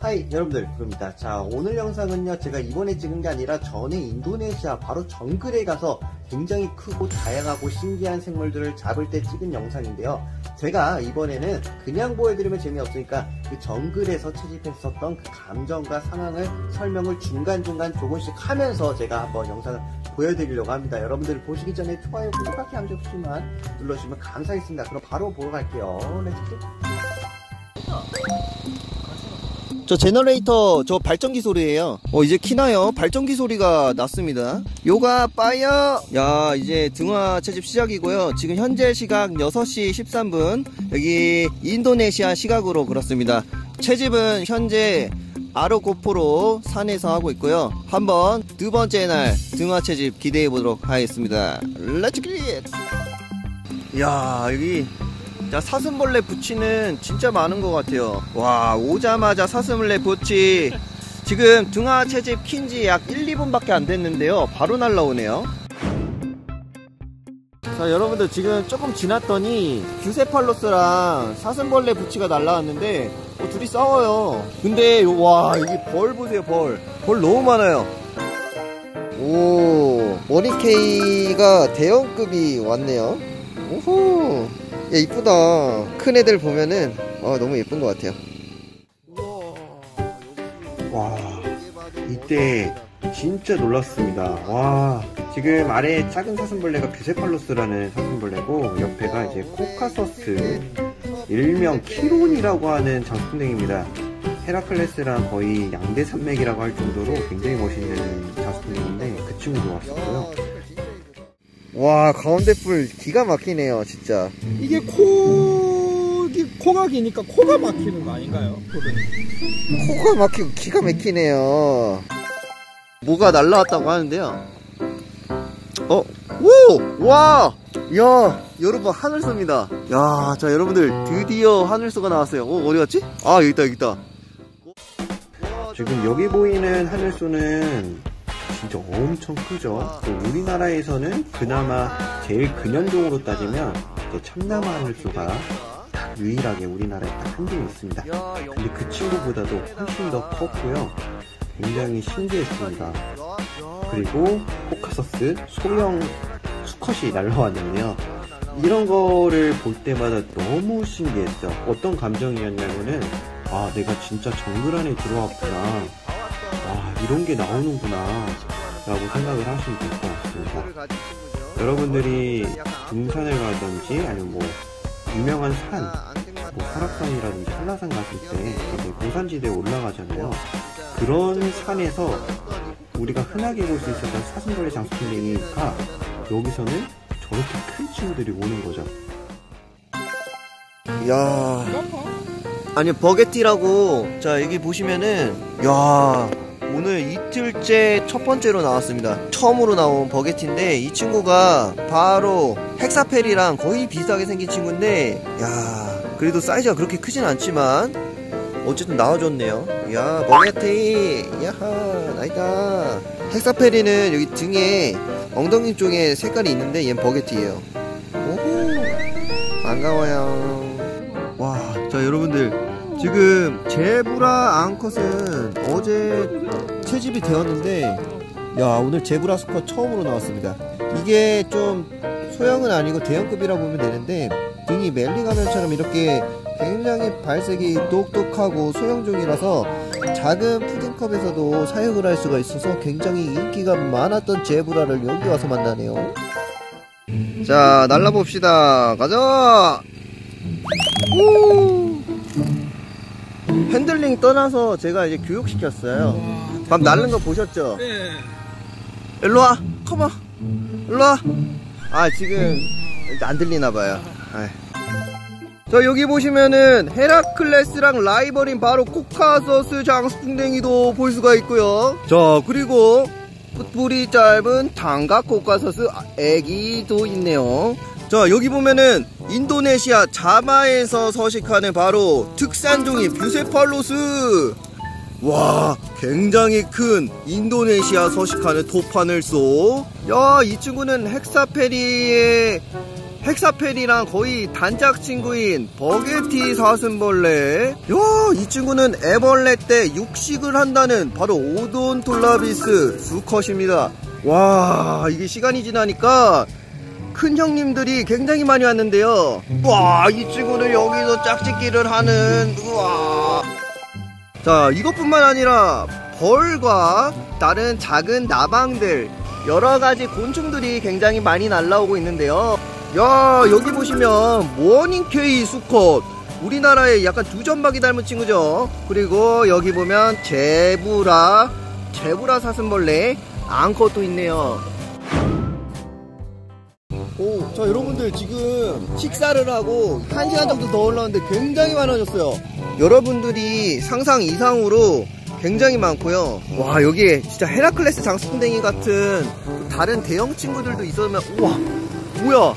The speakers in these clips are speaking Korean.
하이 여러분들, 그룹니다. 자, 오늘 영상은요, 제가 이번에 찍은 게 아니라 전에 인도네시아 바로 정글에 가서 굉장히 크고 다양하고 신기한 생물들을 잡을 때 찍은 영상인데요. 제가 이번에는 그냥 보여드리면 재미없으니까 그 정글에서 채집했었던 그 감정과 상황을 설명을 중간중간 조금씩 하면서 제가 한번 영상을 보여드리려고 합니다. 여러분들이 보시기 전에 좋아요, 구독하기 한 번씩만 눌러주시면 감사하겠습니다. 그럼 바로 보러 갈게요. 렛츠고. 저 제너레이터, 저 발전기 소리예요. 이제 키나요? 발전기 소리가 났습니다. 요가 파이어. 야, 이제 등화 채집 시작이고요. 지금 현재 시각 6시 13분. 여기 인도네시아 시각으로 그렇습니다. 채집은 현재 아르고포로 산에서 하고 있고요. 한번 두 번째 날 등화 채집 기대해 보도록 하겠습니다. 렛츠 기! 야, 여기 자, 사슴벌레 부치는 진짜 많은 것 같아요. 와, 오자마자 사슴벌레 부치. 지금 등화 채집 킨지 약 1, 2분밖에 안 됐는데요. 바로 날라오네요. 자, 여러분들 지금 조금 지났더니 뷰세팔로스랑 사슴벌레 부치가 날라왔는데 둘이 싸워요. 근데 와, 여기 벌 보세요. 벌 너무 많아요. 오, 머리케이가 대형급이 왔네요. 오호, 야, 이쁘다. 큰 애들 보면은 너무 예쁜 것 같아요. 와, 이때 진짜 놀랐습니다. 와, 지금 아래 작은 사슴벌레가 뷰세팔로스라는 사슴벌레고, 옆에가 이제 코카서스, 일명 키론이라고 하는 장수풍뎅이입니다. 헤라클레스랑 거의 양대 산맥이라고 할 정도로 굉장히 멋있는 장수풍뎅이인데 그 친구도 왔었고요. 와, 가운데 뿔 기가 막히네요, 진짜. 이게 코가 기니까 코가 막히는 거 아닌가요? 코가 막히고 기가 막히네요. 뭐가 날라왔다고 하는데요. 오! 와! 야, 여러분, 하늘소입니다. 야, 자, 여러분들, 드디어 하늘소가 나왔어요. 어디 갔지? 아, 여기 있다. 지금 여기 보이는 하늘소는 진짜 엄청 크죠. 우리나라에서는 그나마 제일 근현종으로 따지면 참나마 하늘소가 유일하게 우리나라에 딱 한 개 있습니다. 근데 그 친구보다도 훨씬 더 컸고요. 굉장히 신기했습니다. 그리고 코카서스 소형 수컷이 날라왔는데요. 이런 거를 볼 때마다 너무 신기했죠. 어떤 감정이었냐면은, 아, 내가 진짜 정글 안에 들어왔구나. 아, 이런 게 나오는구나 라고 생각을 하시면 될 것 같습니다. 여러분들이 등산을 가든지 아니면 뭐 유명한 산, 뭐 설악산이라든지 한라산 갔을 때 고산지대에 올라가잖아요. 그런 산에서 우리가 흔하게 볼 수 있었던 사슴벌레 장수풍뎅이가 여기서는 저렇게 큰 친구들이 오는 거죠. 이야, 아니, 버게티라고. 자, 여기 보시면은, 야, 오늘 이틀째 첫 번째로 나왔습니다. 처음으로 나온 버게티인데, 이 친구가 바로 헥사페리랑 거의 비슷하게 생긴 친구인데, 야, 그래도 사이즈가 그렇게 크진 않지만 어쨌든 나와줬네요. 야, 버게티, 야하, 나이다. 헥사페리는 여기 등에 엉덩이 쪽에 색깔이 있는데 얘는 버게티예요. 오호, 반가워요. 와, 자, 여러분들, 지금 제브라 앙컷은 어제 채집이 되었는데, 야, 오늘 제브라 수컷 처음으로 나왔습니다. 이게 좀 소형은 아니고 대형급이라 보면 되는데, 등이 멜링하면처럼 이렇게 굉장히 발색이 똑똑하고 소형종이라서 작은 푸딩컵에서도 사육을 할 수가 있어서 굉장히 인기가 많았던 제브라를 여기 와서 만나네요. 자, 날라봅시다. 가자. 우! 핸들링 떠나서 제가 이제 교육시켰어요. 밥 날른 거 보셨죠? 네. 일로와, 컴온, 일로와. 아, 지금 안 들리나봐요. 자, 여기 보시면은 헤라클레스랑 라이벌인 바로 코카서스 장수풍뎅이도 볼 수가 있고요. 자, 그리고 뿔이 짧은 단각 코카서스 애기도 있네요. 자, 여기 보면은 인도네시아 자바에서 서식하는 바로 특산종인 뷰세팔로스. 와, 굉장히 큰 인도네시아 서식하는 도파늘소. 야, 이 친구는 헥사페리랑 거의 단짝 친구인 버게티 사슴벌레. 이 친구는 애벌레 때 육식을 한다는 바로 오돈톨라비스 수컷입니다. 와, 이게 시간이 지나니까 큰 형님들이 굉장히 많이 왔는데요. 와, 이 친구는 여기서 짝짓기를 하는, 우와. 자, 이것뿐만 아니라 벌과 다른 작은 나방들, 여러가지 곤충들이 굉장히 많이 날라오고 있는데요. 야, 여기 보시면 모닝케이 수컷, 우리나라의 약간 두점박이 닮은 친구죠. 그리고 여기 보면 제브라 사슴벌레 앙컷도 있네요. 자, 여러분들 지금 식사를 하고 1시간 정도 더 올라왔는데 굉장히 많아졌어요. 여러분들이 상상 이상으로 굉장히 많고요. 와, 여기에 진짜 헤라클레스 장수풍뎅이 같은 다른 대형 친구들도 있으면, 우와,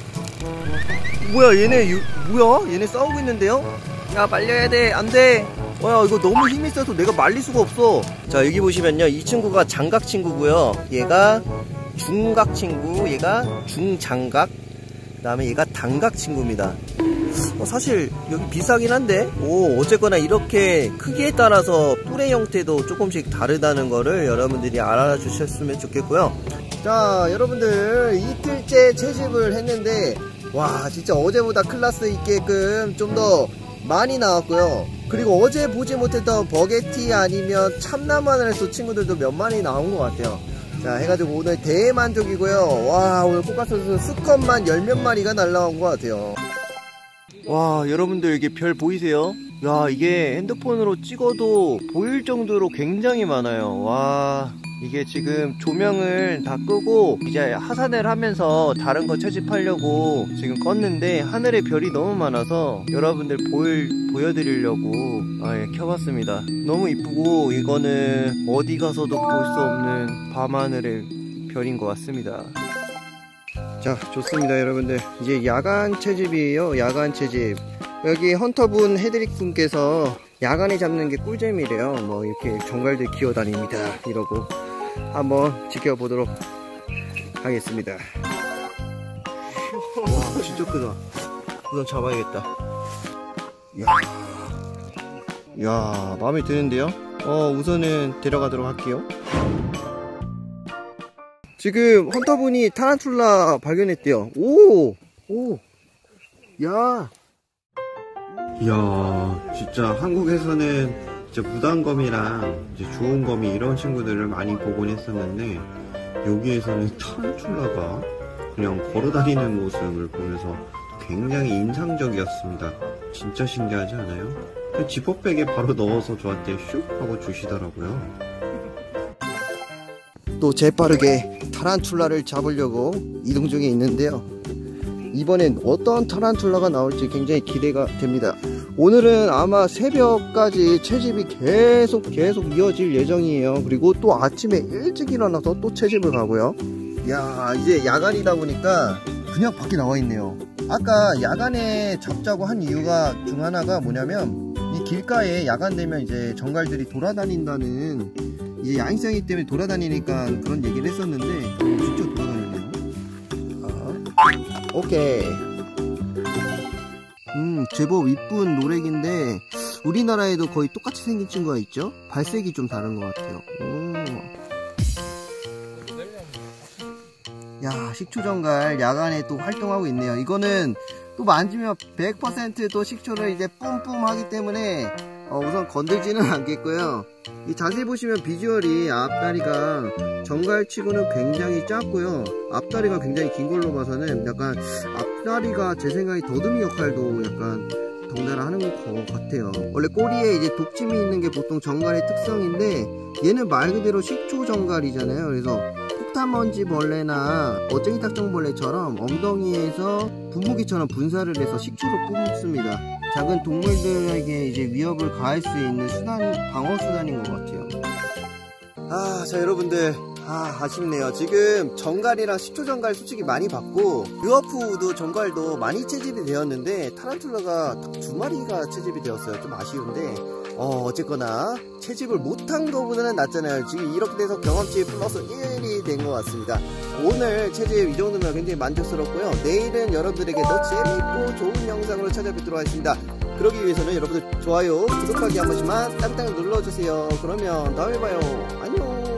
뭐야 얘네 싸우고 있는데요? 야, 말려야 돼. 안 돼. 와, 이거 너무 힘이 세서 내가 말릴 수가 없어. 자, 여기 보시면요, 이 친구가 장각 친구고요. 얘가 중각 친구, 얘가 중장각, 그 다음에 얘가 단각 친구입니다. 사실 여기 비싸긴 한데, 어쨌거나 이렇게 크기에 따라서 뿔의 형태도 조금씩 다르다는 거를 여러분들이 알아주셨으면 좋겠고요. 자, 여러분들 이틀째 채집을 했는데, 와, 진짜 어제보다 클래스 있게끔 좀 더 많이 나왔고요. 그리고 어제 보지 못했던 버게티 아니면 참나무하늘소 친구들도 몇 마리 나온 것 같아요. 자, 해가지고 오늘 대만족이고요. 와, 오늘 포카스에서 수컷만 10몇 마리가 날라온 것 같아요. 와, 여러분들 이게 별 보이세요? 야, 이게 핸드폰으로 찍어도 보일 정도로 굉장히 많아요. 와, 이게 지금 조명을 다 끄고 이제 하산을 하면서 다른 거 채집하려고 지금 껐는데 하늘에 별이 너무 많아서 여러분들 보여드리려고 켜봤습니다. 너무 이쁘고 이거는 어디 가서도 볼 수 없는 밤하늘의 별인 것 같습니다. 자, 좋습니다. 여러분들 이제 야간 채집이에요. 야간 채집. 여기 헌터분 헤드릭 분께서 야간에 잡는 게 꿀잼이래요. 뭐 이렇게 정갈들 기어다닙니다 이러고 한번 지켜보도록 하겠습니다. 와, 진짜 크다. 우선 잡아야겠다. 이야, 마음에 드는데요? 우선은 데려가도록 할게요. 지금 헌터분이 타란툴라 발견했대요. 이야, 진짜 한국에서는 이제 무단검이랑 이제 좋은 검이 이런 친구들을 많이 보곤 했었는데, 여기에서는 타란툴라가 그냥 걸어다니는 모습을 보면서 굉장히 인상적이었습니다. 진짜 신기하지 않아요? 지퍼백에 바로 넣어서 저한테 슉 하고 주시더라고요. 또 재빠르게 타란툴라를 잡으려고 이동 중에 있는데요. 이번엔 어떤 타란툴라가 나올지 굉장히 기대가 됩니다. 오늘은 아마 새벽까지 채집이 계속 이어질 예정이에요. 그리고 또 아침에 일찍 일어나서 또 채집을 가고요. 야, 이제 야간이다 보니까 그냥 밖에 나와 있네요. 아까 야간에 잡자고 한 이유가 중 하나가 뭐냐면, 이 길가에 야간 되면 이제 정갈들이 돌아다닌다는, 이제 야행성이기 때문에 돌아다니니까 그런 얘기를 했었는데 진짜 돌아다니네요. 오케이. 제법 이쁜 노렉인데 우리나라에도 거의 똑같이 생긴 친구가 있죠? 발색이 좀 다른 것 같아요. 야, 식초정갈 야간에 또 활동하고 있네요. 이거는 또 만지면 100% 또 식초를 이제 뿜뿜 하기 때문에 우선 건들지는 않겠고요. 이 자세히 보시면 비주얼이 앞다리가 정갈치고는 굉장히 작고요. 앞다리가 굉장히 긴 걸로 봐서는 약간 앞다리가 제 생각에 더듬이 역할도 약간 덩달아 하는 것 같아요. 원래 꼬리에 이제 독침이 있는 게 보통 정갈의 특성인데, 얘는 말 그대로 식초 정갈이잖아요. 그래서 폭탄먼지 벌레나 어쟁이 닭정벌레처럼 엉덩이에서 분무기처럼 분사를 해서 식초를 뿜습니다. 작은 동물들에게 이제 위협을 가할 수 있는 방어 수단인 것 같아요. 자, 여러분들, 아쉽네요. 지금 정갈이랑 식초 정갈 솔직히 많이 받고 르어프우드 정갈도 많이 채집이 되었는데 타란툴라가 딱 2마리가 채집이 되었어요. 좀 아쉬운데 어쨌거나 채집을 못한 거보다는 낫잖아요. 지금 이렇게 돼서 경험치 플러스 1이 된 것 같습니다. 오늘 채집 이 정도면 굉장히 만족스럽고요. 내일은 여러분들에게 더 재밌고 좋은 영상으로 찾아뵙도록 하겠습니다. 그러기 위해서는 여러분들 좋아요, 구독하기 한 번씩만 땅땅 눌러주세요. 그러면 다음에 봐요. 안녕.